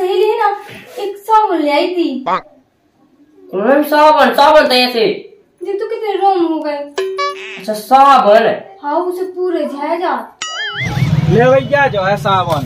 सहेली है ना, एक साबुन ले आई थी। कौन साबुन? साबुन तो ऐसे देख तो कितने रोम हो गए। अच्छा साबुन। हाँ उसे पूरे झाया जा। ले भैया जो है साबुन।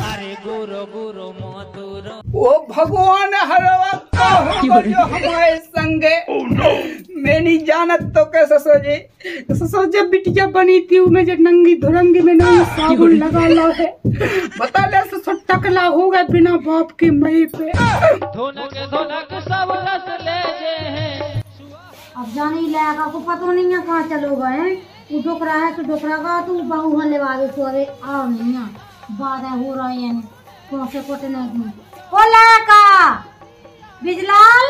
ओ भगवान हर वक्त जो हमारे संगे मैं नहीं जानत तो कैसे सोचे बिटिया बनी थी मैं जो नंगी धुरंगी में नहीं साबुन लगा लो है बता ले ससुर टकला हो गए बिना बाप के मई पे धोनक सब रस ले जे हैं। अब जाने लायका को पता नहीं है कहाँ चलो गए। तू डोकरा है तो डोकरा का तू बहु होने वाले तो अरे आओ नहीं है बाधा हो रही है कौन से कोटे नहीं ओ लायका बिजलाल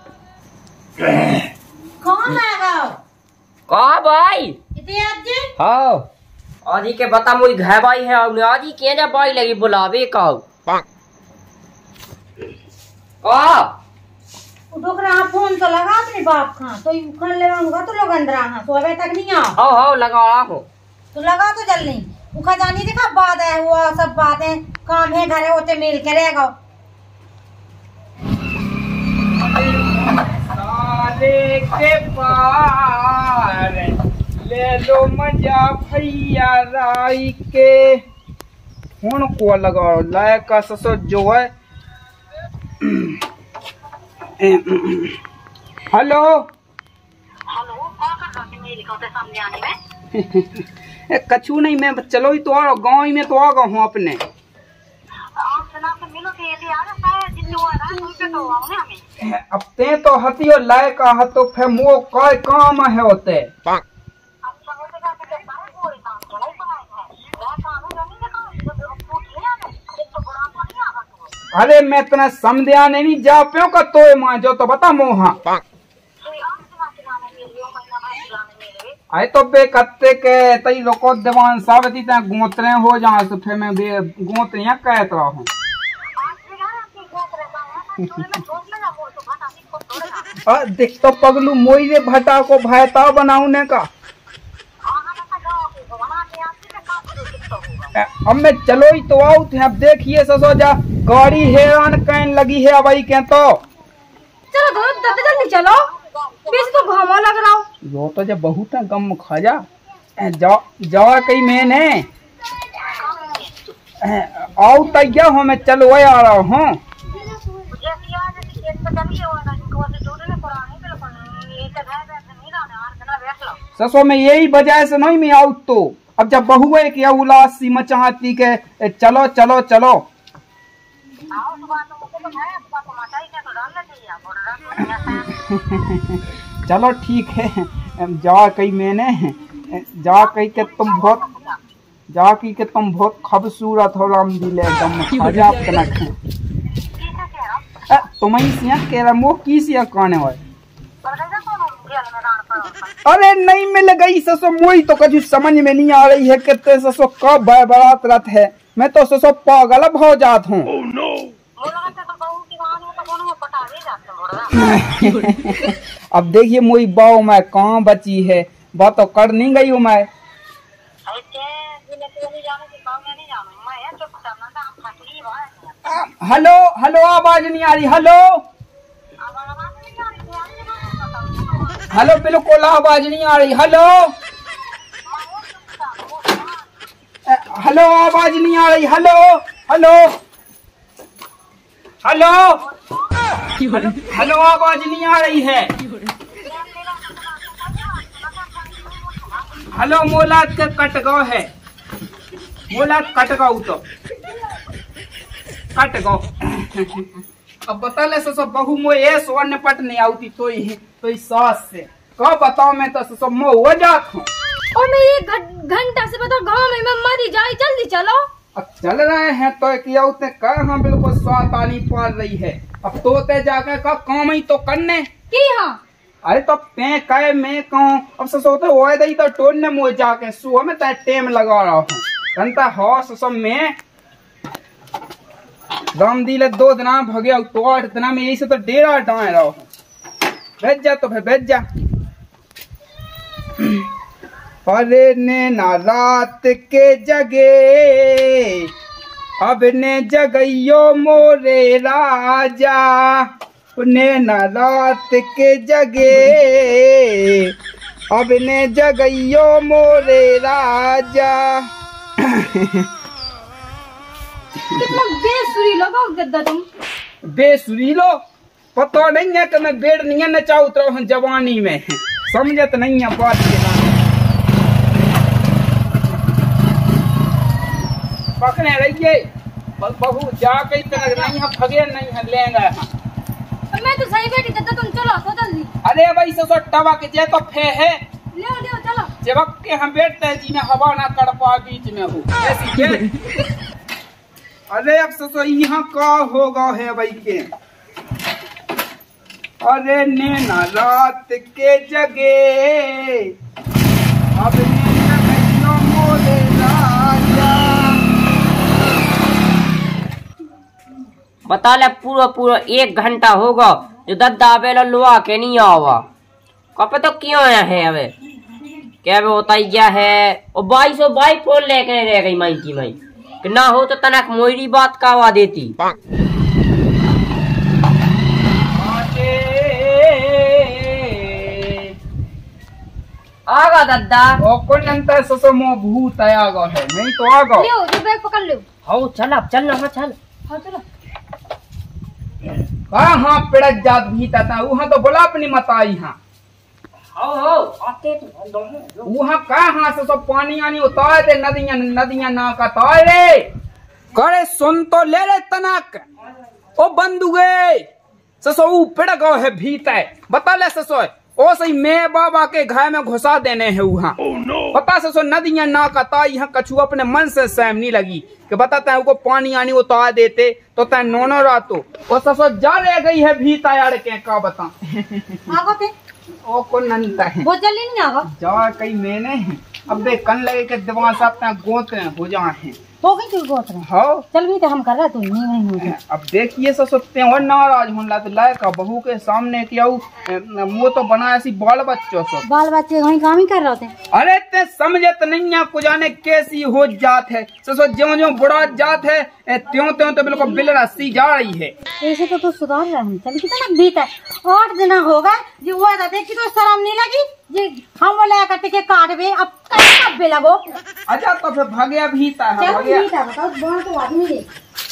कौन आएगा का भाई इतने आज हाँ आजी के बता मुझे घर भाई है और आजी के जा भाई लगी बुलावे का डोकरा फोन तो लगा अपने बाप का तो खान ले तो लोग अंदर तो अबे तक नहीं आओ हाँ लगा हो तो लगा तो जल नहीं उखा जानी देखा बात है वो सब बातें काम है घरे होते मिल के रहेगा। सारे के पार ले लो मजा भैया राई के फोन को लगाओ लायका ससुर जो है। हेलो सामने आने में कछु नहीं मैं चलो ही तो आ गाँव में तो आ गया हूँ अपने अब ते तो हती और लायका हतो फे मो काय काम है होते अरे मैं तना समझा नहीं जा पे का तो मां जो तो बता मोहा आए तो बे कत्ते के तई लोको देवान सावती ता गोतरे हो जा तो फिर मैं बे गोतरियां कहत रहा हूं देख तो पगलू मोइरे भटा को भाईता बनाऊने का अब मैं चलो ही तो आऊ थे अब देखिए ससो जा गाड़ी हैरान कहन लगी है भाई के तो चलो जल्दी चलो बेस तो घामा लग रहा हूँ यो तो जब बहुत है गम खा जा जावा कहीं मैंने आओ तैया हो मैं चलो आ रहा हूँ ससो में यही वजह से नहीं मैं आऊ तो अब जब बहू है कि उलासी मचाती के चलो चलो चलो चलो ठीक है जा कही मैंने जा कही के तुम बहुत खूबसूरत हो राम दिले एकदम तुम्हें सिया कह रहा मो की सिया कौन है अरे नहीं मिल गई ससो मोई तो कभी समझ में नहीं आ रही है कितने ससो कब बारात रथ है मैं तो ससो पागल हो जात हूँ अब देखिए मोई बाव मैं कहाँ बची है बात तो कर नहीं गई हूँ मैं हेलो हेलो आवाज नहीं आ रही हेलो हेलो बिल्कुल आवाज नहीं आ रही हेलो हेलो आवाज नहीं आ रही हेलो हेलो हेलो हेलो आवाज नहीं आ रही है हेलो मोलाद के कटगांव है मोलाद कटगांव तो कटगांव अब बता ले सो बहू मो ये स्वर्ण पट नहीं आती तो सास से कब बताओ मैं तो सब मो हो जात हूँ और मैं एक घंटा से बताओ गाँव में मैं मरी जाए जल्दी चलो अब चल रहे हैं तो किया उसने कर हाँ बिल्कुल स्वाद आनी पाल रही है अब तो ते जाकर का काम ही तो करने की हाँ अरे तो पे कहे मैं कहूँ अब सोते हो दई तो टोलने मुझे जाके सुबह में टेम लगा रहा हूँ घंटा हौस सब में राम दिले 2 दिन भगे तो 8 दिन में यही से तो डेरा डाए रहा हूँ भेज जा तो फिर भेज जा अरे ने ना रात के जगे अब ने जगइयो मोरे राजा, ने न रात के जगे, अब ने जगइयो मोरे राजा। कितना बेसुरी लगा गद्दा तुम। बेसुरीलो पता नहीं है कि मैं बेड़ नहीं नचा उतरा हूँ जवानी में, समझत नहीं है बात के ना। पकड़े रहिए बहू जाके इतना नहीं हम भगे नहीं है लेंगे। मैं तो सही बैठी गद्दा, तुम चलो तो जल्दी। अरे भाई सो टवा के जे तो फे है ले ले चलो। जब के हम बैठते हैं जी में हवा ना कर पा बीच में हो ऐसी के। अरे अब सो यहाँ का होगा है भाई के। अरे नैना रात के जगे, अब नैना कहियो मोरे राजा। बता ले पूरा पूरा 1 घंटा होगा जो दद्दा आवेला लुआ के नहीं आवा। कब तो क्यों आया है अबे क्या बे होता ही क्या है। और 22 फोन लेके रह गई माई की माई कि ना हो तो तनक मोरी बात का आवा देती। आगा दद्दा ओ कौन अंतर सो मो भूत आया है नहीं तो आगा। ले जो बैग पकड़ ले। हो चल अब चल ना चल। हाँ चलो। हाँ पिड़क जात भीता था वहाँ तो बोला अपनी मता यहाँ। हो आते तो वहाँ कहाँ से सब पानी आनी उतार दे नदियाँ ना का तारे करे सुन तो ले रे तनक ओ बंदुगे ससो पिड़क है भीता बता ले ससो ओ सही मैं बाबा के घर में घुसा देने हैं वहाँ। बता ससो नदियाँ ना का ता यहाँ कछु अपने मन से सहम नहीं लगी कि बताते हैं को पानी आनी उतार देते तो तय नोनो रातो ओ ससो जा रह गई है भीता यार के का बता। आगो थे ओ को नंता है बहुत जल्दी नहीं आगो जा कहीं मैंने अब बे कन लगे के दिमाग साथ गोत हो जा है हो गई तू गोत रहे हाँ चल भी तो हम कर रहे तू नहीं हो गया। अब देखिए ससुरते और नाराज होने तो लायक बहू के सामने किया मुँह तो बनाया सी बाल बच्चों से बाल बच्चे वही काम ही कर रहे थे। अरे ते समझत नहीं है कुछ जाने कैसी हो जात है ससुर ज्यो ज्यो बुढ़ा जात है त्यों त्यों तो बिल्कुल बिल रस्सी जा रही है। ऐसे तो तू सुधार रहा है चल कितना बीत है 8 दिन हो गए जो हुआ था देखी तो शर्म नहीं लगी जी हम बोले कट के काटबे अब कब बे लगो। अच्छा तो फिर भगया भीता है चल भगया भीता बताओ बोल तो आदमी दे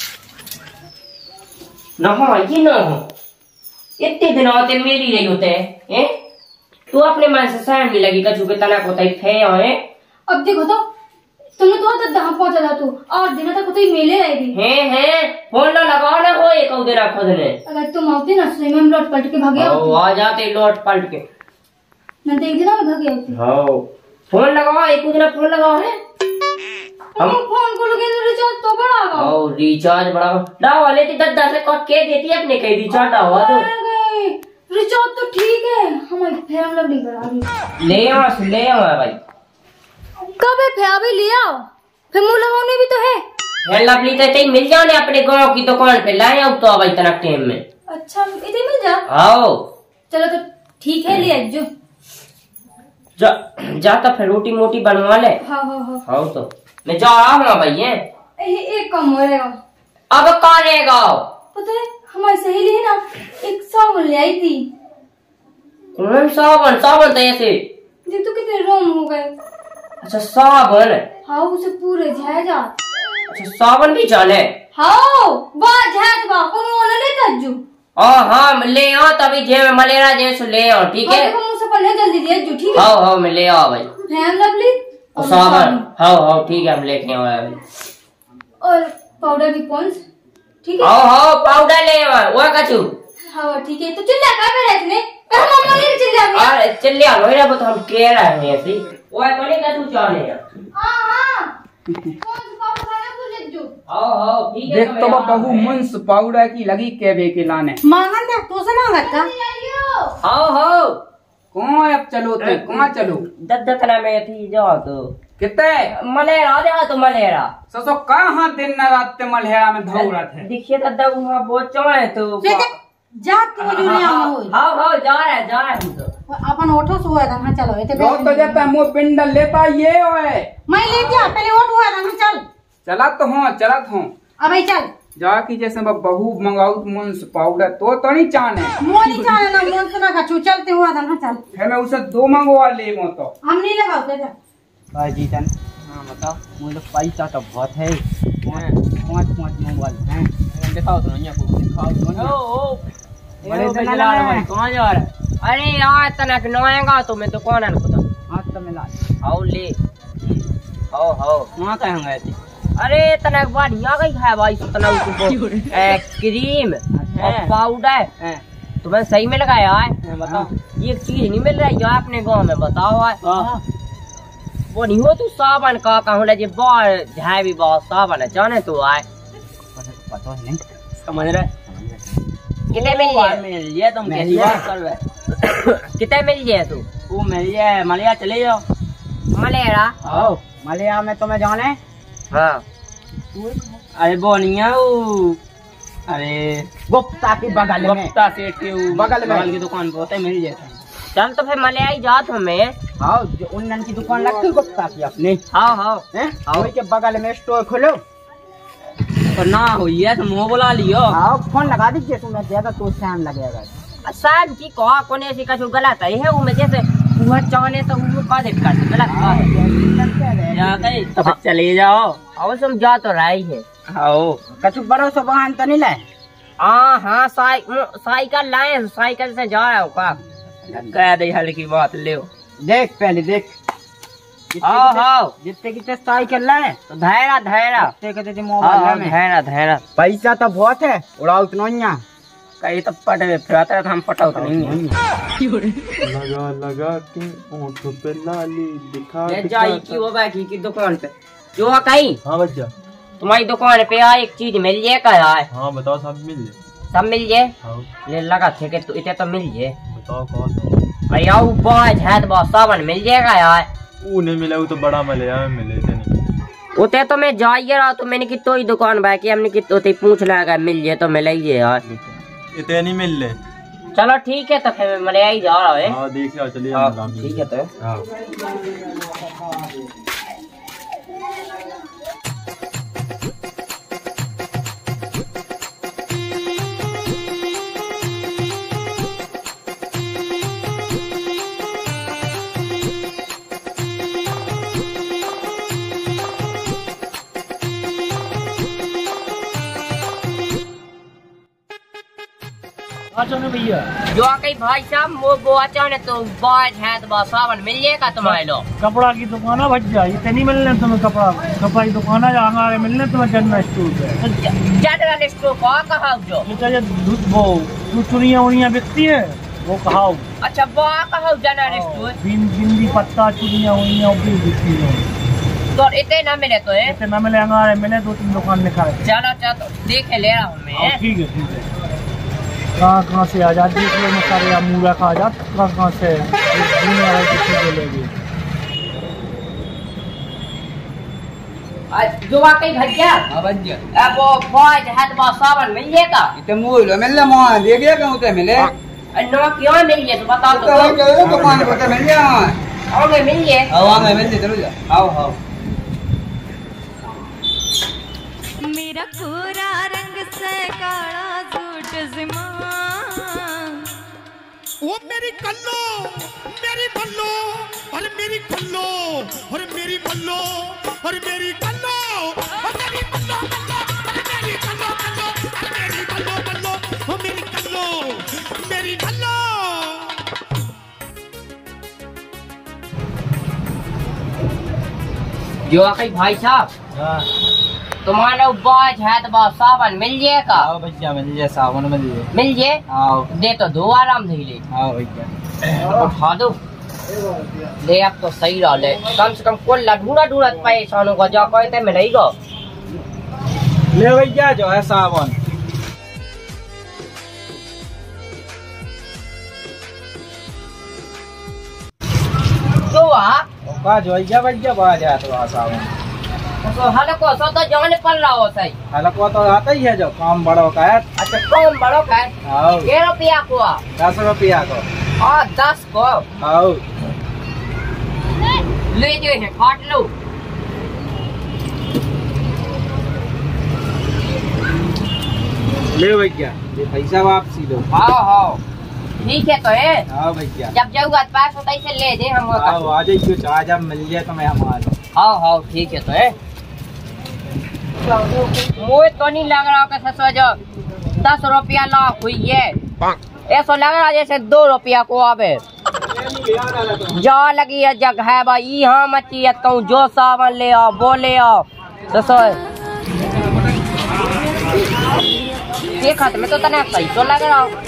न हो ये न हो इतने दिन होते मेरी रही होते हैं तू अपने मन से सहन नहीं लगी कछु के तलाक होता ही थे है। अब देखो तो तुमने तो दहाँ पहुंचा था तू और दिन तक तो मेले रही थी हैं फोन लो लगाओ ना हो एक दिन खुद ने अगर तुम आते ना सही में हम लौट पलट के भागे ओ आ जाते लौट पलट के मैं तो एक दिन में भागे होती। हाँ फोन लगाओ एक दिन फोन लगाओ है हम फोन को लगे तो रिचार्ज तो बढ़ागा ओ रिचार्ज बढ़ाओ ना वाले थी 10 से कट के देती है अपने कहीं रिचार्ज हुआ तो रिचार्ज तो ठीक है हमारी फैम लवली बढ़ा दी ले आओ भाई कब है फैम भी ले आओ फिर मुंह लगाने भी तो है है लवली तो इतनी मिल जाओ ने अपने गांव की दुकान पे लाए आओ तो भाई तना टाइम में। अच्छा इतने मिल जा आओ चलो तो ठीक है ले जो जा तो फिर रोटी मोटी बनवा ले। हाँ हाँ हाँ हाँ तो मैं जा रहा हूँ भाई एक कम हो रहेगा अब कहाँ रहेगा पता है हमारी सहेली है ना एक साबुन ले आई थी। कौन साबुन तो ऐसे देख तो कितने रोम हो गए। अच्छा साबुन हाँ उसे पूरे झाए जा अच्छा साबुन भी जाने हाँ वाह झाए बा कोनो वाला ले तज्जू हाँ ले आओ तभी जे में मलेरा जैसे ले आओ ठीक है। देखो मुझसे पहले जल्दी दे जो ठीक है। हाँ मैं ले आओ भाई फैम लवली और साबुन हाँ ठीक है हम लेके आओ अभी और पाउडर भी पॉन्स ठीक है। हाँ पाउडर ले आओ वो कछु हाँ ठीक है तो चिल्ला का पे रहने पर मम्मा ने चिल्ला भी अरे चिल्ला लोइरा तो हम कह रहे हैं ऐसे वो तो नहीं कछु जाने हां कौन पाउडर वाला बोले जो हाँ ठीक है। देख तो बहू मुंस पाउडर की लगी केबे के लाने मांगन दे तू से मांगत का हाँ कौन अब चलो ते कहाँ चलो दत्तना में थी जाओ तो कितने मलेरा दे तो मलेरा ससो कहाँ दिन न रात मलहेरा में धौरत है देखिए दादा वहाँ बहुत चौड़े तो जा तू जो नहीं आना हो हाँ जा रहे हम तो अपन ओठो से हुआ था चलो ये लो तो जाता है मुँह पिंडल लेता ये है मैं ले दिया पहले ओठ हुआ था चल चला तो हूँ चलत हूँ अब आई चल जा की जैसे मैं बहू मंगाऊ मुंस पाउडर तो नहीं चाने मुंह नहीं चाहे ना मुंह से ना खचू चलते हुआ था ना चल है मैं उसे 2 मंगवा ले मो तो हम नहीं लगाते जा भाई जीतन हाँ बताओ मुझे पैसा तो बहुत है 5 मोबाइल हैं दिखाओ तो नहीं आपको दिखाओ तो बड़े दिन कौन जा रहा है? अरे यार तनक नोएगा तो मैं दुकान है खुदा हाथ तो मिला आओ ले आओ वहाँ कहाँ गए थे अरे तनक बढ़िया गई है भाई तनक तुमको क्रीम और पाउडर तुम्हें सही में लगाया है बताओ ये चीज नहीं मिल रही है अपने गांव में बताओ है वो नहीं हो तू सावन का कहूँ ले बहुत है भी बहुत सावन है जाने तू आए पता नहीं समझ रहे कितने मिल गए तुम कैसी बात कर रहे कितने मिल गए तू वो मिल जाए मलिया चले जाओ मलेरा आओ मलिया में तुम्हें जाने हाँ अरे वो नहीं है वो अरे गुप्ता की बगल में गुप्ता सेठ के बगल की दुकान पे होते मिल जाते चल तो फिर मले आई जात हमें हाँ जो उन्नन की दुकान लगती है गुप्ता की अपनी हाँ वही के बगल में स्टोर खोलो तो ना हो ये तो मुँह बुला लियो हाँ फोन लगा दीजिए तुम्हें ज्यादा तो शाम लगेगा शाम की कहा कोने ऐसी कछु गलत है वो में जैसे वो चाहने तो वो का देख कर गलत जा गई तो चले जाओ और समझा तो रही है आओ कछु बड़ो से वाहन तो नहीं लाए हाँ साइकिल लाए साइकिल से जा रहा हूँ का कह दे हल्की बात ले देख पहले देख हाँ जितने की साइकिल लाए तो धैरा मोबाइल धैरा पैसा तो बहुत है उड़ाओ तो नहीं कहीं तो पटे फिर हम पटाओ तो नहीं लगा के ओंठों पे लाली दिखा जाई की होगा की दुकान पे जो कहीं हाँ भैया तुम्हारी दुकान पे आ एक चीज मिल जाए का यार हाँ बताओ सब मिल जाए सब मिल जाए हाँ ले लगा थे कि तू इतने तो मिल जाए बताओ कौन अरे यार बहुत है तो सावन मिल जाएगा यार वो नहीं मिला वो तो बड़ा मिले मिले नहीं उते तो मैं जाइए रहा तो मैंने कितो ही दुकान बाकी हमने कितो ते पूछ लगा मिल जाए तो मिलेगी यार इतने नहीं मिल ले चलो ठीक है तो फिर मैं ही जा रहा है हाँ देख लो चलिए ठीक है तो हाँ भैया जो कहीं भाई साहब वो अचानक तो बाज है तो सावन मिल जाएगा तुम्हारे लोग कपड़ा की दुकान भैया इतने नहीं मिलने तुम्हें कपड़ा की दुकान है मिलने तुम्हें जनरल स्टोर पे जनरल स्टोर कहा जो वो चुनिया उनिया बिकती है वो कहा अच्छा वो कहा जनरल स्टोर बिंदी पत्ता चुनिया उनिया बिकती है तो इतने ना मिले तो इतने ना मिले हमारे मिले 2-3 दुकान लिखा है चलो देखे ले रहा हूँ मैं ठीक है कहाँ से आजाद में सारे मूला का आजाद कहाँ से लेगी जो वाकई भैया अब वो फौज है तो सावन मिल जाएगा इतने मूल मिल ले मोह देखिए कहूँ तो मिले नो क्यों मिल जाए तो बताओ तो दुकान पर मिल जाए आओगे मिल जाए हवा में मिल जाए चलो जा आओ मेरा कोरा रंग से काला सूट जिमा वो मेरी कल्लो मेरी बल्लो और मेरी कल्लो और मेरी बल्लो और मेरी कल्लो और मेरी बल्लो और मेरी कल्लो और मेरी बल्लो बल्लो और मेरी कल्लो मेरी बल्लो जो वाकई भाई साहब तुम्हारा बाज है तो सावन मिल जाएगा भैया मिल जाए सावन मिल जाए आओ दे तो दो आराम से ले आओ भैया उठा दो ले अब तो सही रहा ले कम से कम कुल ढूंढा पैसा को जा कहते मिलेगा ले भैया जो है सावन तो जो भैया बाज है तो सावन तो हल्को सो तो जाने पड़ रहा हो सही हल्को तो आता ही है जो काम बड़ो का है अच्छा कौन बड़ो का है के रुपया को 10 रुपया को और 10 को आओ ले जो है काट लो ले भैया ये पैसा वापसी लो। हाँ हाँ ठीक है तो है। हाँ भैया जब जाऊँगा पास होता ही से ले दे हम। आ जाइए कुछ आज आप मिल जाए तो मैं हमारा। हाँ हाँ ठीक है तो है। मुझे तो नहीं लग रहा कि ससुर 10 रुपया लाख हुई है। ऐसा लग रहा जैसे 2 रुपया को आवे। जा लगी है जगह भाई यहाँ मची कहूँ जो सावन ले आओ वो ले आओ। ससुर देखा तो मैं तो तना सही तो लग रहा हूँ।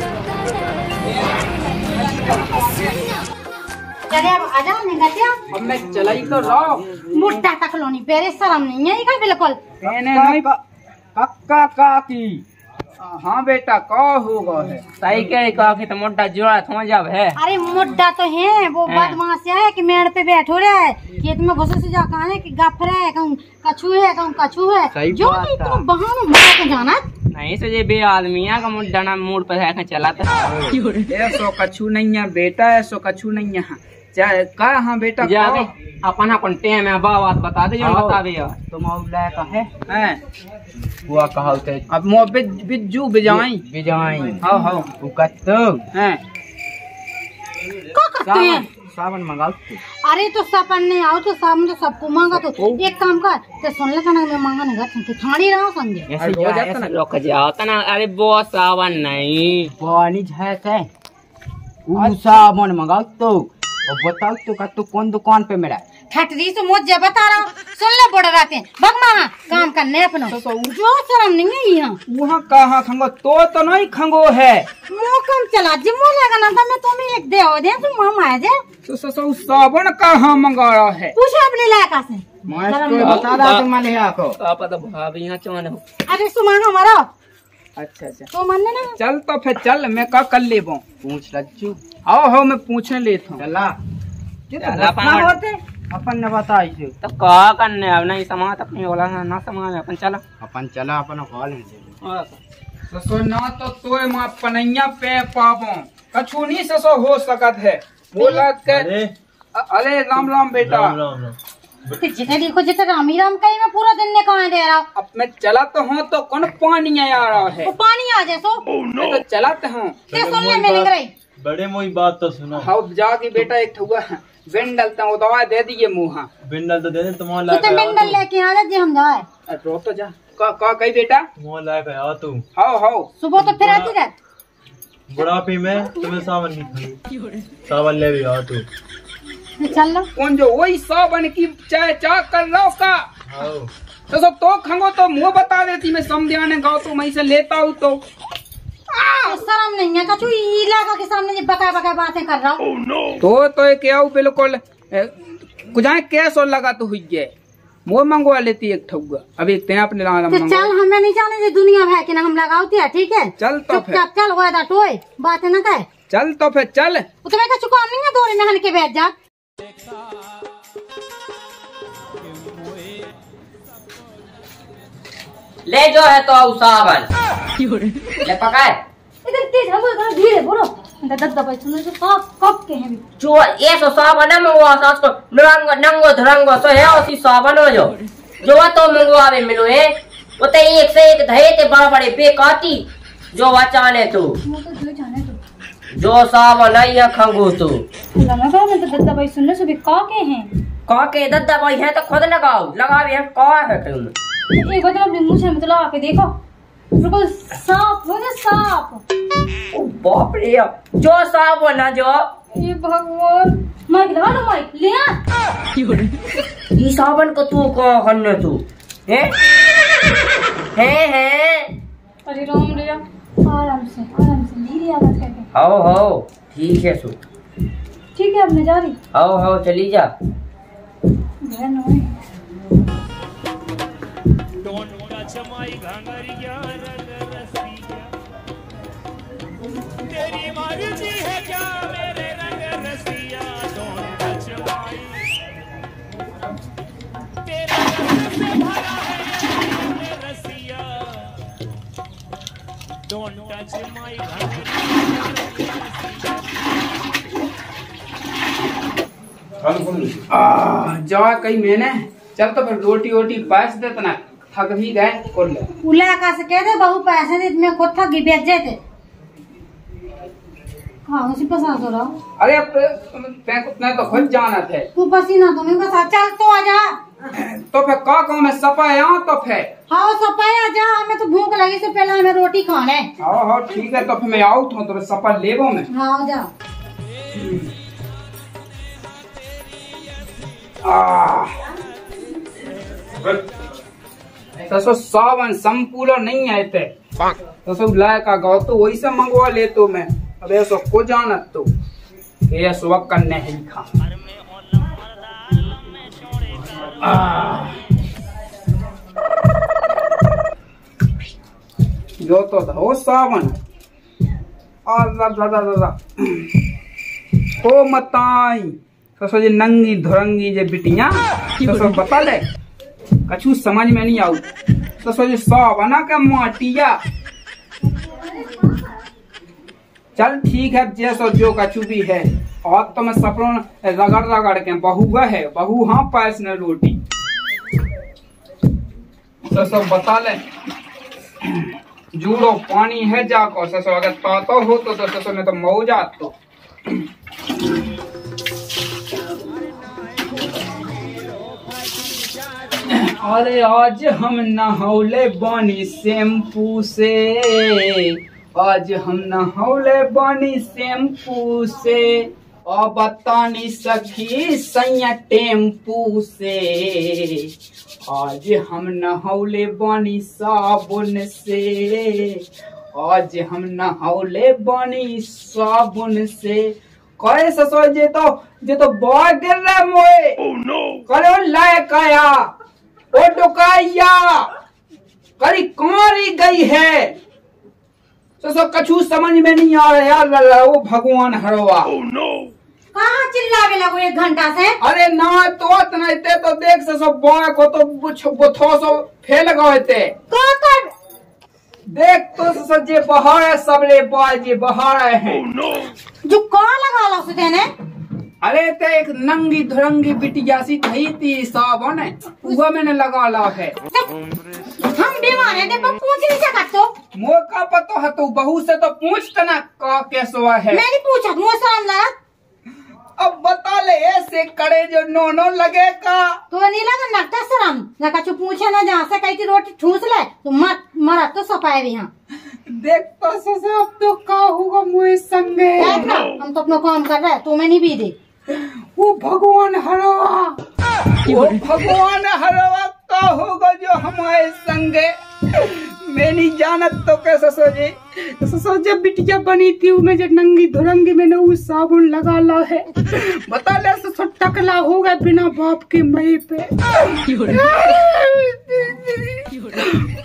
अब मैं चला ही तो रहा। मुट्ठा तक लोनी पेरे शर्म नहीं है इका बिल्कुल। कक्का काकी। हाँ बेटा का होगा है सही कह काकी तो मोटा जुड़ा थो जब है। अरे मुड्डा तो है वो बदमाश है कि मेड़ पे बैठो रहे खेत में घुसे से जा कहा है कि गफरा है कहूँ कछू है कहूँ कछू है जो भी तुम बहाना मार के जाना नहीं तो ये बे आदमी का मुड्डा ना मूड पर है चला सो कछू नहीं है बेटा ऐसो कछू नहीं है। चाहे का हाँ बेटा जाके अपन अपन टेम है बात बता दे जो बतावे यार। तुम औला का है हुआ कहा होते अब मो बिज्जू बिजाई हाँ हाँ वो कत्तो हैं क्या करते हैं सावन मंगाओ। अरे तो सावन नहीं आओ तो सावन तो सबको मांगा तो एक काम कर तो सुन ले मैं मांगा नहीं घर थानी रहा संगे ऐसे हो जाता ना लोग जाता ना। अरे वो सावन नहीं पानी है वो सावन मंगाओ तो बताओ तो का तू कौन दुकान पे मेरा फैक्ट्री से मुझे बता रहा हूँ सुन ले बड़े रहते हैं भगमा काम करने अपना जो शर्म नहीं है यहाँ वहाँ कहाँ खंगो तो नहीं खंगो है मुँह कम चला जिम्मो लेगा ना तो मैं तुम्हें एक दे दे तुम मामा आ जाए तो साबुन कहाँ मंगा रहा है पूछो अपने लायका से बता रहा तुम मैंने आपको आप तो भाभी यहाँ चौन हो। अरे सुमान हमारा अच्छा तो मानने ना चल तो फिर चल मैं का कर ले पूछ लज्जू आओ मैं पूछने लेता हूँ अपन ने बताई तो का करने अब नहीं समाज अपनी वाला ना समाज अपन चला अपन कॉल ससो ना तो तोय मां पनैया पे पाबो कछु नहीं ससो हो सकत है बोला के अरे राम राम बेटा जितने देखो जितने रामी राम कहीं मैं पूरा दिन ने कहा दे रहा हूँ। अब मैं चला तो हूँ तो कौन पानी आ रहा है वो पानी आ जाए मैं तो चलाते हूँ सुन ले मैंने बड़े मोई बात तो सुनो। हाँ जाके बेटा एक ठुआ बिन डलता हूँ दवा दे दिए मुँह बिंडल तो दे दे तुम्हारा बिंडल लेके आ जा हम जाए रो तो जा का कही बेटा तुम्हारा लायक है आ तू हाँ सुबह तो फिर आती रहती बुढ़ापी में तुम्हें सावन की सावन ले भी आ तू चल लो कौन जो वही सावन की चाय चा कर लो का तो सब तो खंगो तो मुँह बता देती मैं समझाने गाँव तो मैं से लेता हूँ तो शर्म नहीं है कछु इलाका के सामने बका बका बातें कर रहा हूँ तो क्या बिल्कुल कुछ कैश और लगा तो हुई है वो मंगवा लेती एक ठुआ अभी तेना अपने तो चल हमें नहीं जाने दुनिया भर के ना हम लगाती है ठीक है चल तो फिर चल वो टोए बातें ना कहे चल तो फिर चल तुम्हें का चुका नहीं है दौरे नहन के बैठ जा ले जो है तो सावन ले पकाए इधर तेज है बोलो धीरे बोलो दद्दा भाई सुनो जो कब के हैं जो ये सो सावन में वो सास को नंगो नंगो धरंगो सो है उसी सावन हो जो तो मंगवावे मिलो है वो तो एक से एक धये ते बड़े बड़े बेकाती जो वाचाने तू जो सावन है खंगू तू लगा मैं तो दद्दा भाई सुनने से भी का के हैं दद्दा भाई है तो खुद लगावे है का है तुम एक बार अपने मुंह से मतलब आके देखो बिल्कुल सांप हो ना सांप ओ बाप रे जो सांप हो ना जो ये भगवान माइक लगा लो माइक ले आ ये सावन को तू को हन्ने तू हैं अरे राम रे आराम से धीरे आवाज करके आओ ठीक है सु ठीक है अब मैं जा रही आओ चली जा तेरी मर्जी है क्या मेरे रंग रसिया डोंट टच माई तेरे रंग से भरा है ये रसिया डोंट टच माई जा कहीं मैंने चल तो फिर रोटी वोटी पास दे तना थक भी गए कुल। उला का से कह दे बहू पैसे दे मैं खुद थक गई बेच जेते। हाँ उसी पसा तो रहा। अरे अब उतना तो खुद जाना थे। तू पसीना तो नहीं बसा चल तो आजा। तो फिर का कहूँ मैं सपाया तो फिर। हाँ सपाया जा हमें तो भूख लगी से पहले हमें रोटी खाने। हाँ ठीक है तो फिर मैं आउट हूँ तो सपा लेबो मैं। हाँ जा। तो सावन संपूर्ण नहीं आए थे तो सब लायका गाओ तो वही से मंगवा ले तो मैं अब ऐसा को जानत तो ये सुबह करने ही खा। जो तो धो सावन ओ मताई तो सो जे नंगी धुरंगी जे बिटिया तो सो बता ले कछु समझ में नहीं आऊ तो सो जे सावना का माटिया। चल ठीक है जैसो जो कछु भी है और तो मैं सपनों रगड़ रगड़ के बहू है बहू हाँ पैस न रोटी तो सब बता ले जूड़ो पानी है जाको ससो अगर तातो हो तो ससो ने तो मौजात तो। अरे आज हम नहौले बानी शैम्पू से आज हम नहौले बानी शैम्पू से और बतानी सखी सैया टेम्पू से आज हम नहौले बानी साबुन से आज हम नहौले बानी साबुन से। करे ससो जे तो बॉय गिर रहा मोए करे लायक आया ओ डुकाइया करी कौरी गई है तो कछु समझ में नहीं आ रहा यार वो भगवान हरवा। कहाँ चिल्लावे लगो 1 घंटा से। अरे ना तो नहीं तो देख से सब बॉय को तो थो सो फेल गए थे देख तो सजे बहार है सबले बॉय जी बहार है जो कहाँ लगा लो सुते ने। अरे ते एक नंगी धुरंगी बिटिया सी थी सावन है वो मैंने लगा ला है। हम बीमार है देखो पूछ नहीं सकता तो मौका पतो है तो बहू से तो पूछता ना का कैसवा है। मैं नहीं पूछा मुँह शर्म लगा। अब बता ले ऐसे करे जो नो लगेगा तो नहीं लगा नकटा शर्म ना कछु पूछे ना जहाँ से कहीं की रोटी ठूस ले तो मत मरा तो सफाई भी यहाँ देख तो अब तो का होगा मुझे संगे हम तो अपना काम कर रहे हैं तुम्हें नहीं भी दे। वो भगवान हरवा का होगा जो हमारे संगे मैं नहीं जानत तो कैसे सोचे बिटिया बनी थी मैं जो नंगी धुरंगी मैंने वो साबुन लगा ला है बता ले सो टकला होगा बिना बाप के मई पे